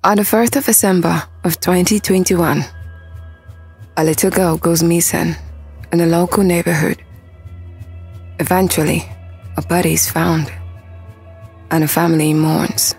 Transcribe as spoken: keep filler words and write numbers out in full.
On the first of December of twenty twenty-one, a little girl goes missing in a local neighborhood. Eventually, a body is found, and the family mourns.